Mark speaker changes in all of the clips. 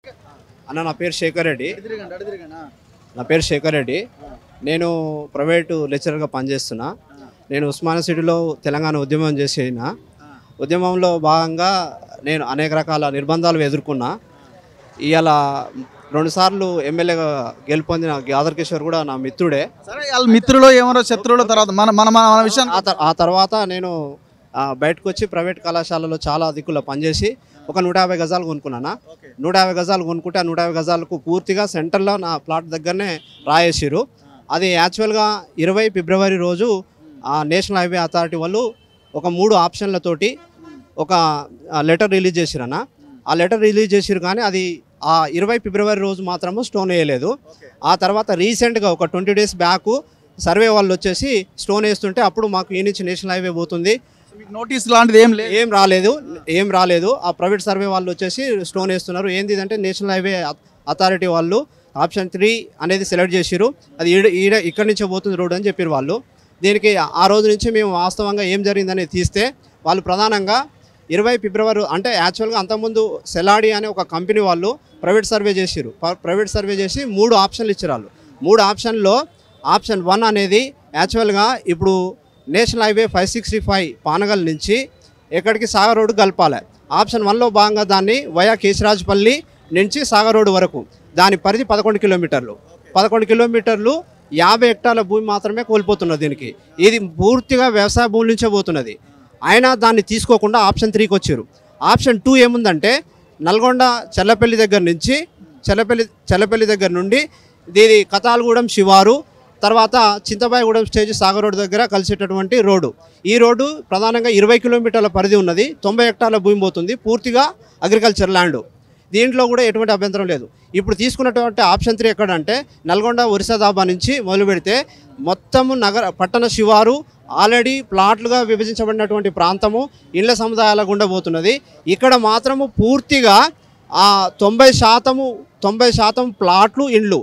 Speaker 1: అన్న నా పేరు శేఖర్ రెడ్డి. నేను ప్రైవేటు లెక్చరర్గా పనిచేస్తున్నా. నేను ఉస్మానియా సిటీలో తెలంగాణ ఉద్యమం చేసిన ఉద్యమంలో భాగంగా నేను అనేక రకాల నిర్బంధాలు ఎదుర్కొన్నా. ఇవాళ 2 సార్లు ఎమ్మెల్యేగా గెలుపొందిన గాదర్ కిషోర్ కూడా నా మిత్రుడే.
Speaker 2: సరే వాళ్ళ మిత్రులు ఏమో శత్రువుల తర్వాత మన విషయం
Speaker 1: ఆ తర్వాత నేను బయటకు వచ్చి ప్రైవేట్ కళాశాలలో చాలా దిక్కుల్లో పనిచేసి ఒక 150 గజాలు కొనుక్కున్నాను. 150 గజాలు కొనుక్కుంటే ఆ 150 గజాలకు పూర్తిగా సెంటర్లో నా ప్లాట్ దగ్గరనే రాయేసారు. అది యాక్చువల్గా 20 ఫిబ్రవరి రోజు నేషనల్ హైవే అథారిటీ వాళ్ళు ఒక 3 ఆప్షన్లతోటి ఒక లెటర్ రిలీజ్ చేసిరన్న. ఆ లెటర్ రిలీజ్ చేసిరు కానీ అది ఆ 20 ఫిబ్రవరి రోజు మాత్రము స్టోన్ వేయలేదు. ఆ తర్వాత రీసెంట్గా ఒక 20 డేస్ బ్యాక్ సర్వే వాళ్ళు వచ్చేసి స్టోన్ వేస్తుంటే అప్పుడు మాకు ఈ నుంచి నేషనల్ హైవే పోతుంది
Speaker 2: నోటీస్ లాంటిది
Speaker 1: ఏం రాలేదు. ఆ ప్రైవేట్ సర్వే వాళ్ళు వచ్చేసి స్టోన్ వేస్తున్నారు. ఏంది అంటే నేషనల్ హైవే అథారిటీ వాళ్ళు ఆప్షన్ 3 అనేది సెలెక్ట్ చేసిరు. అది ఇక్కడి నుంచే పోతుంది రోడ్ అని చెప్పారు వాళ్ళు. దీనికి ఆ రోజు నుంచి మేము వాస్తవంగా ఏం జరిగిందనేది తీస్తే వాళ్ళు ప్రధానంగా 20 ఫిబ్రవరి అంటే యాక్చువల్గా అంతకుముందు సెలాడి అనే ఒక కంపెనీ వాళ్ళు ప్రైవేట్ సర్వే చేసిరు. ప్రైవేట్ సర్వే చేసి 3 ఆప్షన్లు ఇచ్చారు వాళ్ళు. 3 ఆప్షన్లో ఆప్షన్ 1 అనేది యాక్చువల్గా ఇప్పుడు నేషనల్ హైవే 565 పానగల్ నుంచి ఎక్కడికి సాగర్ రోడ్డు కలపాలి. ఆప్షన్ 1లో భాగంగా దాన్ని వయా కేశరాజపల్లి నుంచి సాగర్ రోడ్డు వరకు దాని పరిధి 11 కిలోమీటర్లు. 11 కిలోమీటర్లు 50 హెక్టార్ల భూమి మాత్రమే కోల్పోతున్నది. దీనికి ఇది పూర్తిగా వ్యవసాయ భూమి నుంచే పోతున్నది. అయినా దాన్ని తీసుకోకుండా ఆప్షన్ 3కి వచ్చారు. ఆప్షన్ 2 ఏముందంటే నల్గొండ చల్లపల్లి దగ్గర నుంచి చల్లపల్లి దగ్గర నుండి దీని కతాలగూడెం శివారు తర్వాత చింతబాయిగూడెం స్టేజ్ సాగర్ రోడ్డు దగ్గర కలిసేటటువంటి రోడ్డు. ఈ రోడ్డు ప్రధానంగా 20 కిలోమీటర్ల పరిధి ఉన్నది. 90 హెక్టార్ల భూమి పోతుంది. పూర్తిగా అగ్రికల్చర్ ల్యాండ్. దీంట్లో కూడా ఎటువంటి అభ్యంతరం లేదు. ఇప్పుడు తీసుకున్నటువంటి ఆప్షన్ 3 ఎక్కడంటే నల్గొండ ఒరిస్సా దాబా నుంచి మొదలు పెడితే మొత్తము పట్టణ శివారు ఆల్రెడీ ప్లాట్లుగా విభజించబడినటువంటి ప్రాంతము ఇళ్ల సముదాయాల గుండా పోతున్నది. ఇక్కడ మాత్రము పూర్తిగా 90% ప్లాట్లు ఇండ్లు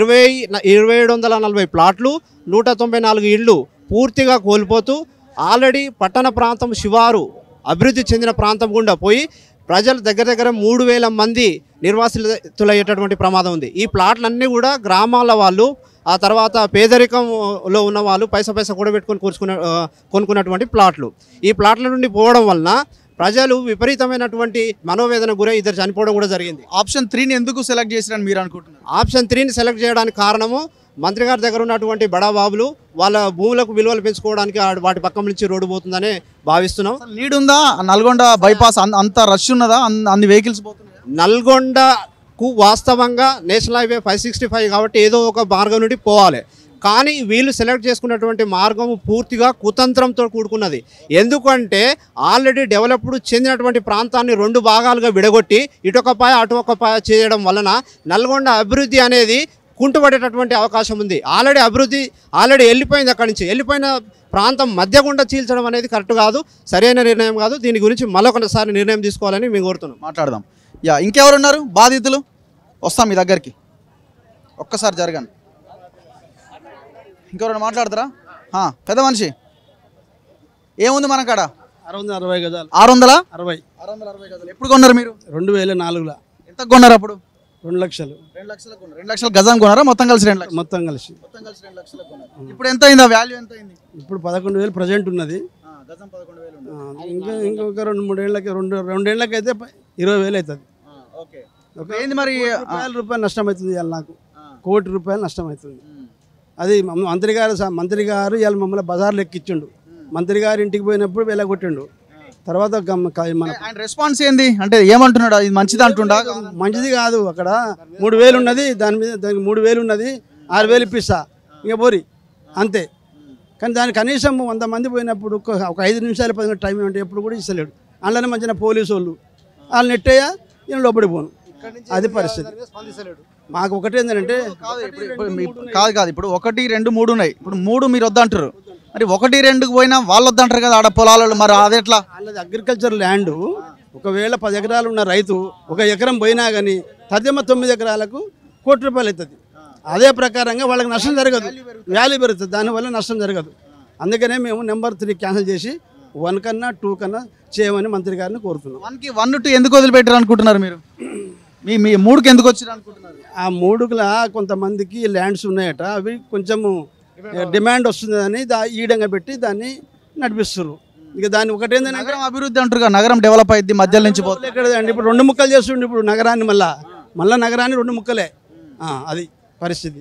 Speaker 1: 2740 ప్లాట్లు 194 ఇళ్ళు పూర్తిగా కోల్పోతూ ఆల్రెడీ పట్టణ ప్రాంతం శివారు అభివృద్ధి చెందిన ప్రాంతం గుండా పోయి ప్రజలు దగ్గర 3000 మంది నిర్వాసితులయ్యేటటువంటి ప్రమాదం ఉంది. ఈ ప్లాట్లన్నీ కూడా గ్రామాల వాళ్ళు ఆ తర్వాత పేదరికంలో ఉన్న వాళ్ళు పైసా కూడబెట్టుకొని కొనుక్కున్నటువంటి ప్లాట్లు. ఈ ప్లాట్ల నుండి పోవడం వలన ప్రజలు విపరీతమైనటువంటి మనోవేదన గురై 2 చనిపోవడం కూడా జరిగింది.
Speaker 2: ఆప్షన్ 3ని ఎందుకు సెలెక్ట్ చేసిరని మీరు అనుకుంటున్నారు?
Speaker 1: ఆప్షన్ 3ని సెలెక్ట్ చేయడానికి కారణము మంత్రి గారి దగ్గర ఉన్నటువంటి బడాబాబులు వాళ్ళ భూములకు విలువలు పెంచుకోవడానికి వాటి పక్కన నుంచి రోడ్డు పోతుందని భావిస్తున్నాం.
Speaker 2: నీడ్ ఉందా? నల్గొండ బైపాస్ అంత రష్ ఉన్నదా? అన్ని వెహికల్స్ పోతున్నాయి.
Speaker 1: నల్గొండకు వాస్తవంగా నేషనల్ హైవే 565 కాబట్టి ఏదో ఒక మార్గం నుండి పోవాలి. కానీ వీళ్ళు సెలెక్ట్ చేసుకున్నటువంటి మార్గం పూర్తిగా కుతంత్రంతో కూడుకున్నది. ఎందుకంటే ఆల్రెడీ డెవలప్డ్ చెందినటువంటి ప్రాంతాన్ని 2 భాగాలుగా విడగొట్టి ఇటొక పాయ అటు ఒక పాయ చేయడం వలన నల్గొండ అభివృద్ధి అనేది కుంటుపడేటటువంటి అవకాశం ఉంది. ఆల్రెడీ వెళ్ళిపోయింది. అక్కడి నుంచి వెళ్ళిపోయిన ప్రాంతం మధ్య గుండా చీల్చడం అనేది కరెక్ట్ కాదు, సరైన నిర్ణయం కాదు. దీని గురించి మరొకసారి నిర్ణయం తీసుకోవాలని మేము కోరుతున్నాం.
Speaker 2: మాట్లాడదాం. ఇంకెవరున్నారు బాధితులు? వస్తాం మీ దగ్గరికి. ఒక్కసారి జరగండి. ఇంకెవరైనా మాట్లాడతారా? పెద్ద మనిషి ఏముంది మన కాడ?
Speaker 3: 660 గజాలు.
Speaker 2: 660 గజాలు. ఎప్పుడు కొన్నారు మీరు?
Speaker 3: 2004లో.
Speaker 2: ఎంత కొన్నారు అప్పుడు?
Speaker 3: 2 లక్షలు.
Speaker 2: 2 లక్షలు గజం కొన్నారా? మొత్తం కలిసి 2 లక్షలు?
Speaker 3: మొత్తం కలిసి
Speaker 2: 2 లక్షలు కొన్నారు. ఇప్పుడు ఎంత అయింది? వాల్యూ ఎంత అయింది?
Speaker 3: ఇప్పుడు 11,000 ప్రజెంట్ ఉన్నది.
Speaker 2: గజం 11,000.
Speaker 3: ఇంకొక 2 ఏళ్ళకి అయితే 20,000 అవుతుంది.
Speaker 2: ఏంది మరి?
Speaker 3: రూపాయలు నష్టం అవుతుంది ఇవాళ నాకు. ₹1,00,00,000 నష్టం అవుతుంది. అది మంత్రి గారు ఇవాళ మమ్మల్ని బజార్లో ఎక్కించిండు. మంత్రి గారు ఇంటికి పోయినప్పుడు వెళ్ళగొట్టిండు. తర్వాత మన
Speaker 2: రెస్పాన్స్ ఏంది అంటే ఏమంటున్నాడు? ఇది మంచిది అంటుండా?
Speaker 3: మంచిది కాదు. అక్కడ 3,000 ఉన్నది, దానికి 3,000 ఉన్నది, 6,000 ఇప్పిస్తా ఇక పోరి అంతే. కానీ దానికి కనీసం 100 మంది పోయినప్పుడు ఒక 5 నిమిషాలు 10 నిమిషాలు టైం అంటే ఎప్పుడు కూడా ఇస్తలేడు. అందులోనే మంచిగా పోలీసు వాళ్ళు నెట్టయ్యా నేను లోపలికి పోను. అది పరిస్థితి. మాకు ఒకటి ఏంటంటే
Speaker 2: కాదు ఇప్పుడు 1, 2, 3 ఉన్నాయి. ఇప్పుడు 3 మీరు వద్దంటారు. మరి 1, 2కి పోయినా వాళ్ళు వద్దంటారు కదా ఆడ పొలాలు. మరి అది ఎట్లా?
Speaker 3: వాళ్ళది అగ్రికల్చర్ ల్యాండ్. ఒకవేళ 10 ఎకరాలు ఉన్న రైతు 1 ఎకరం పోయినా కానీ 9 ఎకరాలకు ₹1,00,00,000 అవుతుంది. అదే ప్రకారంగా వాళ్ళకి నష్టం జరగదు, వాల్యూ పెరుగుతుంది. దానివల్ల నష్టం జరగదు. అందుకనే మేము నెంబర్ 3 క్యాన్సిల్ చేసి 1 కన్నా 2 కన్నా చేయమని మంత్రి గారిని కోరుతున్నాం.
Speaker 2: 1కి 1, 2 ఎందుకు వదిలిపెట్టారు అనుకుంటున్నారు మీరు? మీ మూడుకి ఎందుకు వచ్చారు అనుకుంటున్నారు?
Speaker 3: ఆ మూడుగుల కొంతమందికి ల్యాండ్స్ ఉన్నాయట, అవి కొంచెము డిమాండ్ వస్తుందని ఈడంగా పెట్టి దాన్ని నడిపిస్తారు. ఇక దాన్ని ఒకటేందని
Speaker 2: నగరం అభివృద్ధి అంటారు కదా, నగరం డెవలప్ అయింది మధ్యలో నుంచి పోతుంది.
Speaker 3: ఎక్కడదండి ఇప్పుడు 2 ముక్కలు చేస్తుండే ఇప్పుడు నగరాన్ని, మళ్ళా నగరాన్ని 2 ముక్కలే. అది పరిస్థితి.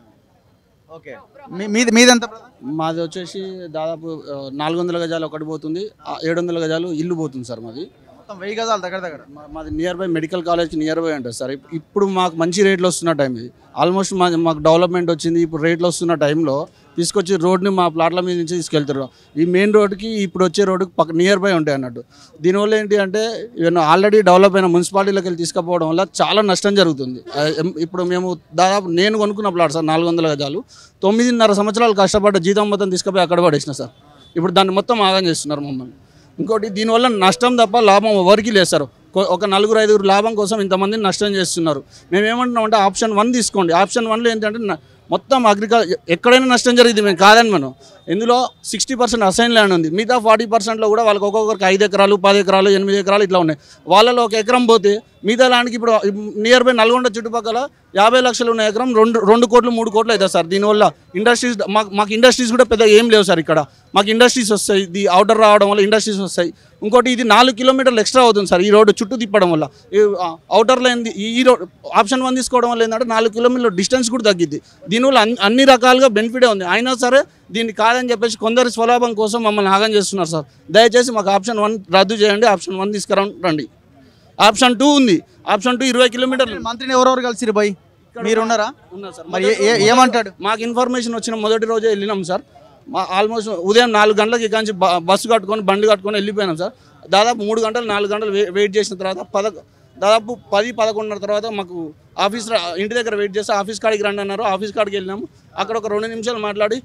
Speaker 2: ఓకే, మీదంతా
Speaker 4: మాది వచ్చేసి దాదాపు 400 గజాలు ఒకటి పోతుంది, 700 గజాలు ఇల్లు పోతుంది సార్. మాది
Speaker 2: మొత్తం 1000 గజాలు దగ్గర.
Speaker 4: మాది నియర్ బై మెడికల్ కాలేజ్కి నియర్ బై ఉంటుంది సార్. ఇప్పుడు మాకు మంచి రేట్లు వస్తున్న టైం ఇది. ఆల్మోస్ట్ మాకు డెవలప్మెంట్ వచ్చింది. ఇప్పుడు రేట్లు వస్తున్న టైంలో తీసుకొచ్చి రోడ్ని మా ప్లాట్ల మీద నుంచి తీసుకెళ్తారు. ఈ మెయిన్ రోడ్కి ఇప్పుడు వచ్చే రోడ్డుకి నియర్ బై ఉంటాయి అన్నట్టు. దీనివల్ల ఏంటి అంటే ఈవెన్ ఆల్రెడీ డెవలప్ అయిన మున్సిపాలిటీలోకి వెళ్ళి తీసుకుపోవడం వల్ల చాలా నష్టం జరుగుతుంది. ఇప్పుడు మేము దాదాపు నేను కొనుక్కున్న ప్లాట్ సార్ 400 గజాలు, 9.5 సంవత్సరాలు కష్టపడ్డ జీతం మొత్తం తీసుకుపోయి అక్కడ పడేసిన సార్. ఇప్పుడు దాన్ని మొత్తం ఆగం చేస్తున్నారు మమ్మల్ని. ఇంకోటి దీనివల్ల నష్టం తప్ప లాభం ఎవరికి లేదు సార్. ఒక 4-5 లాభం కోసం ఇంతమందిని నష్టం చేస్తున్నారు. మేము ఏమంటున్నామంటే ఆప్షన్ 1 తీసుకోండి. ఆప్షన్ 1లో ఏంటంటే మొత్తం ఎక్కడైనా నష్టం జరిగింది మేము కాదని మనం. ఇందులో 60% అసైన్ ల్యాండ్ ఉంది. మిగతా 40%లో కూడా వాళ్ళకి ఒక్కొక్కరికి 5 ఎకరాలు 10 ఎకరాలు 8 ఎకరాలు ఇట్లా ఉన్నాయి. వాళ్ళలో 1 ఎకరం పోతే మిగతా ల్యాండ్కి ఇప్పుడు నియర్ బై నల్గొండ చుట్టుపక్కల 50 లక్షలు ఉన్న ఎకరం 2 కోట్లు 3 కోట్లు అవుతుంది సార్. దీనివల్ల ఇండస్ట్రీస్ మాకు ఇండస్ట్రీస్ కూడా పెద్దగా ఏం లేవు సార్. ఇక్కడ మాకు ఇండస్ట్రీస్ వస్తాయి. ఇది అవుటర్ రావడం వల్ల ఇండస్ట్రీస్ వస్తాయి. ఇంకోటి ఇది 4 కిలోమీటర్లు ఎక్స్ట్రా అవుతుంది సార్ ఈ రోడ్డు చుట్టూ తిప్పడం వల్ల. అవుటర్లో ఈ రోడ్ ఆప్షన్ 1 తీసుకోవడం వల్ల ఏంటంటే 4 కిలోమీటర్ల డిస్టెన్స్ కూడా తగ్గిద్ది. దీనివల్ల అన్ని రకాలుగా బెనిఫిటే ఉంది. అయినా సరే దీన్ని కాదని చెప్పేసి కొందరు స్వలాభం కోసం మమ్మల్ని ఆగం చేస్తున్నారు సార్. దయచేసి మాకు ఆప్షన్ 1 రద్దు చేయండి. ఆప్షన్ 1 తీసుకురండి. ఆప్షన్ 2 ఉంది. ఆప్షన్ 2 20 కిలోమీటర్లు.
Speaker 2: మంత్రిని ఎవరెవరు కలిసిరు బాయ్? మీరు ఉన్నారా?
Speaker 4: ఉన్నారు సార్.
Speaker 2: మరి ఏమంటాడు?
Speaker 4: మాకు ఇన్ఫర్మేషన్ వచ్చిన మొదటి రోజే వెళ్ళినాం సార్. ఆల్మోస్ట్ ఉదయం 4 గంటలకి ఇక్కడి నుంచి బస్సు కట్టుకొని బండి కట్టుకొని వెళ్ళిపోయినాం సార్. దాదాపు 3 గంటలు 4 గంటలు వెయిట్ చేసిన తర్వాత దాదాపు 10-11 తర్వాత మాకు ఆఫీస్ ఇంటి దగ్గర వెయిట్ చేస్తే ఆఫీస్ కాడికి రండి అన్నారు. ఆఫీస్ కాడికి వెళ్ళినాము. అక్కడ ఒక 2 నిమిషాలు మాట్లాడి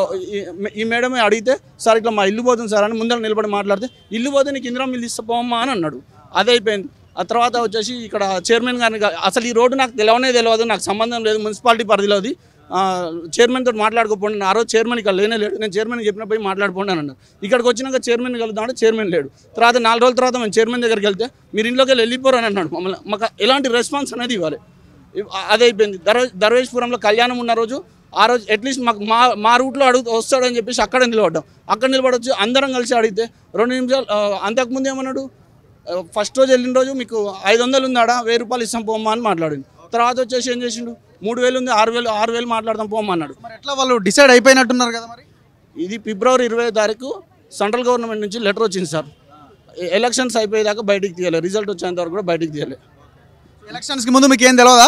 Speaker 4: ఈ మేడమే అడిగితే సార్ ఇట్లా మా ఇల్లు పోతుంది సార్ అని ముందర నిలబడి మాట్లాడితే ఇల్లు పోతే నీకు ఇందిరా మిల్లు ఇస్తాపోమ్మా అని అన్నాడు. అదే అయిపోయింది. ఆ తర్వాత వచ్చేసి ఇక్కడ చైర్మన్ గారిని అసలు ఈ రోడ్డు నాకు తెలియదు, నాకు సంబంధం లేదు, మున్సిపాలిటీ పరిధిలోది, చైర్మన్ తోటి మాట్లాడుకోపోండి. ఆ రోజు చైర్మన్ ఇక్కడ లేనే లేడు. నేను చైర్మన్ చెప్పిన పోయి మాట్లాడుకోండి అని అన్నారు. ఇక్కడికి వచ్చినాక చైర్మన్ కలుద్దామంటే చైర్మన్ లేడు. తర్వాత 4 రోజుల తర్వాత మేము చైర్మన్ దగ్గరికి వెళ్తే మీరు ఇంట్లోకి వెళ్ళిపోరు అని అన్నాడు. మమ్మల్ని మాకు ఎలాంటి రెస్పాన్స్ అనేది ఇవ్వాలి. అదే అయిపోయింది. దర్వేష్పురంలో కళ్యాణం ఉన్న రోజు ఆ రోజు అట్లీస్ట్ మాకు మా రూట్లో వస్తాడని చెప్పేసి అక్కడ నిలబడ్డాం. అక్కడ నిలబడొచ్చి అందరం కలిసి అడిగితే 2 నిమిషాలు అంతకుముందు ఏమన్నాడు, ఫస్ట్ రోజు వెళ్ళిన రోజు మీకు 500 ఉందాడా 1000 రూపాయలు ఇస్తాం పోమ్మా అని మాట్లాడింది. తర్వాత వచ్చేసి ఏం చేసిండు, 3000 ఉంది 6000 మాట్లాడతాం పోమ్మా అన్నాడు.
Speaker 2: మరి ఎట్లా వాళ్ళు డిసైడ్ అయిపోయినట్టున్నారు కదా? మరి
Speaker 4: ఇది ఫిబ్రవరి 20వ తారీఖు సెంట్రల్ గవర్నమెంట్ నుంచి లెటర్ వచ్చింది సార్. ఎలక్షన్స్ అయిపోయేదాకా బయటికి తీయాలి, రిజల్ట్ వచ్చేంత వరకు కూడా బయటికి తీయాలి.
Speaker 2: ఎలక్షన్స్కి ముందు మీకు ఏం తెలియదా?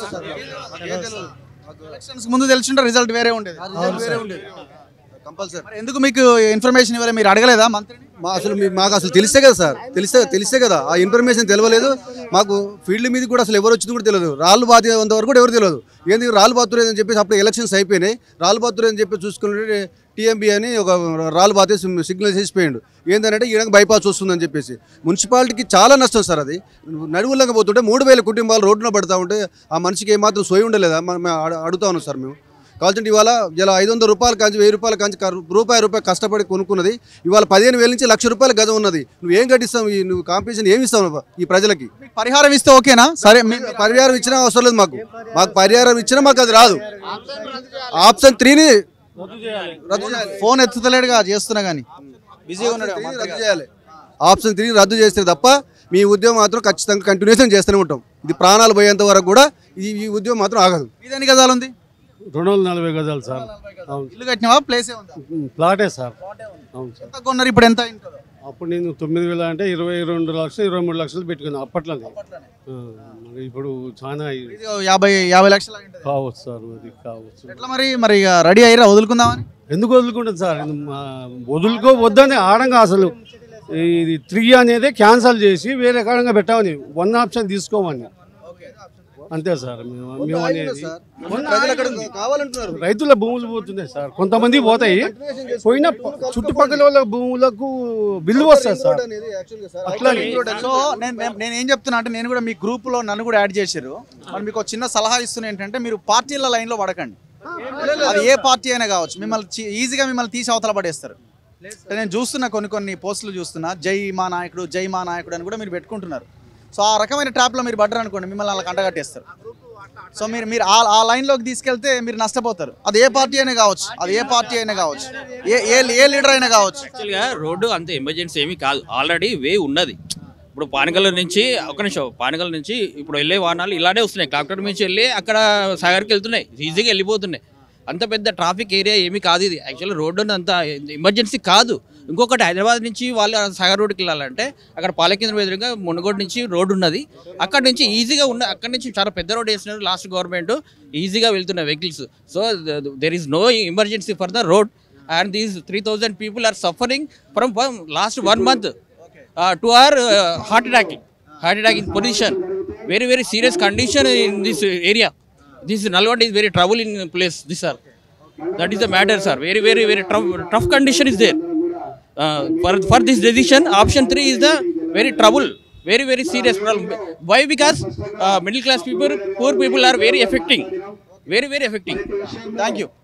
Speaker 2: ఎలక్షన్స్కి ముందు తెలిసింటే రిజల్ట్ వేరే ఉండేది.
Speaker 5: కంపల్సరీ.
Speaker 2: మరి ఎందుకు మీకు ఇన్ఫర్మేషన్ ఇవ్వలేదు? మీరు అడగలేదా మంత్రిని?
Speaker 5: మాకు అసలు తెలిస్తే కదా సార్, తెలిస్తే కదా. ఆ ఇన్ఫర్మేషన్ తెలియలేదు మాకు. ఫీల్డ్ మీద కూడా అసలు ఎవరు వచ్చింది కూడా తెలియదు. రాళ్ళు బాతేంత వరకు కూడా ఎవరు తెలియదు. ఏంది రాళ్ళు బాతురు అని చెప్పేసి అప్పుడు ఎలక్షన్స్ అయిపోయినాయి. రాళ్ళు బాతురు అని చెప్పి చూసుకుంటే టీఎంబీ అని ఒక రాళ్ళు బాతే సిగ్నల్ చేసిపోయాడు. ఏంటంటే ఈయనకు బైపాస్ వస్తుందని చెప్పేసి. మున్సిపాలిటీకి చాలా నష్టం సార్. అది నడువులంగా పోతుంటే 3000 కుటుంబాలు రోడ్డున పడతా ఉంటే ఆ మనిషికి ఏమాత్రం సోయి ఉండలేదా? మేము అడుగుతా ఉన్నాం సార్. మేము కావాల్సింటే ఇవాళ 500 రూపాయలు కాంచి 1000 రూపాయలు కాంచి రూపాయి కష్టపడి కొనుక్కున్నది ఇవాళ 15,000 నుంచి ₹1,00,000 గజం ఉన్నది. నువ్వు ఏం కట్టిస్తావు? నువ్వు కాంపిటీషన్ ఏమి ఇస్తావు ఈ ప్రజలకి?
Speaker 2: పరిహారం ఇస్తే ఓకేనా? సరే,
Speaker 5: పరిహారం ఇచ్చినా అవసరం లేదు మాకు. పరిహారం ఇచ్చినా మాకు అది రాదు. ఆప్షన్ 3ని రద్దు చేయాలి.
Speaker 2: ఫోన్ ఎత్తుతలేడుగా చేస్తున్నా కానీ బిజీగా ఉన్నాడు.
Speaker 5: రద్దు చేయాలి. ఆప్షన్ 3 రద్దు చేస్తే తప్ప మీ ఉద్యోగం మాత్రం ఖచ్చితంగా కంటిన్యూషన్ చేస్తూనే ఉంటాం. ఇది ప్రాణాలు పోయేంత వరకు కూడా ఈ ఉద్యోగం మాత్రం ఆగదు.
Speaker 2: ఇది ఎన్ని గజాలు ఉంది?
Speaker 6: 240 గజాలు సార్.
Speaker 2: ఇల్లు కట్టినవా? ప్లేసే ఉందా?
Speaker 6: ప్లాటే సార్. అవును సార్.
Speaker 2: ఎంత కొన్నారు? ఇప్పుడు ఎంత?
Speaker 6: అప్పుడు నేను 9,000 అంటే 22 లక్షలు 23 లక్షలు పెట్టుకున్నాను అప్పట్లోనే. ఇప్పుడు చాలా
Speaker 2: 50 లక్షలు
Speaker 6: కావచ్చు సార్. అది కావచ్చు.
Speaker 2: ఎట్లా మరి ఇక రెడీ అయ్యారా? వదులుకుందామని?
Speaker 6: ఎందుకు వదులుకుంటుంది సార్? వద్దని ఆడంగా అసలు ఇది 3 అనేది క్యాన్సల్ చేసి వేరే కాడంగా పెట్టామని 1 ఆప్షన్ తీసుకోమని. అంతే సార్. మేము అనేది రైతుల భూములు పోతున్నాయి సార్. కొంతమంది పోతాయి, పోయిన చుట్టుపక్కల వాళ్ళ భూములకు బిల్లు వస్తుంది సార్. అట్లా
Speaker 2: సో నేను ఏం చెప్తున్నా అంటే, నేను కూడా మీ గ్రూప్లో నన్ను కూడా యాడ్ చేశారు. మరి మీకు ఒక చిన్న సలహా ఇస్తున్నా ఏంటంటే, మీరు పార్టీల లైన్లో పడకండి. అది ఏ పార్టీ అయినా కావచ్చు, ఈజీగా మిమ్మల్ని తీసి అవతల పడేస్తారు. నేను చూస్తున్నా కొన్ని పోస్టులు చూస్తున్నా, జై మా నాయకుడు అని కూడా మీరు పెట్టుకుంటున్నారు. సో ఆ రకమైన ట్రాప్లో మీరు పడ్డారు అనుకోండి, మిమ్మల్ని అలా కంటగట్టేస్తారు. సో మీరు ఆ లైన్లోకి తీసుకెళ్తే మీరు నష్టపోతారు. అది ఏ పార్టీ అయినా కావచ్చు, ఏ లీడర్ అయినా కావచ్చు.
Speaker 7: యాక్చువల్గా రోడ్డు అంత ఎమర్జెన్సీ ఏమీ కాదు, ఆల్రెడీ వే ఉన్నది. ఇప్పుడు పానగల్ నుంచి పానగల్ నుంచి ఇప్పుడు వెళ్ళే వాహనాలు ఇలానే వస్తున్నాయి. కలెక్టర్ నుంచి వెళ్ళి అక్కడ సాగర్కి వెళ్తున్నాయి, ఈజీగా వెళ్ళిపోతున్నాయి. అంత పెద్ద ట్రాఫిక్ ఏరియా ఏమీ కాదు ఇది. యాక్చువల్గా రోడ్డు అంత ఎమర్జెన్సీ కాదు. ఇంకొకటి హైదరాబాద్ నుంచి వాళ్ళు సాగర్ రోడ్డుకి వెళ్ళాలంటే అక్కడ పాలకేంద్రం ఎదురుగా మునుగోడు నుంచి రోడ్డు ఉన్నది. అక్కడ నుంచి ఈజీగా అక్కడ నుంచి చాలా పెద్ద రోడ్ వేసినారు లాస్ట్ గవర్నమెంట్, ఈజీగా వెళ్తున్నాయి vehicles. So there is no emergency for the road and these 3000 people are suffering from last 1 month to our heart attacking position. Very, very serious condition in this area. This Nalgonda is very trouble in place. That is the matter, sir. Very, very, very tough condition is there. For this decision, option 3 is the very trouble. Very, very serious problem. Why? Because middle class people, poor people are very affecting. Very, very affecting.
Speaker 2: Thank you.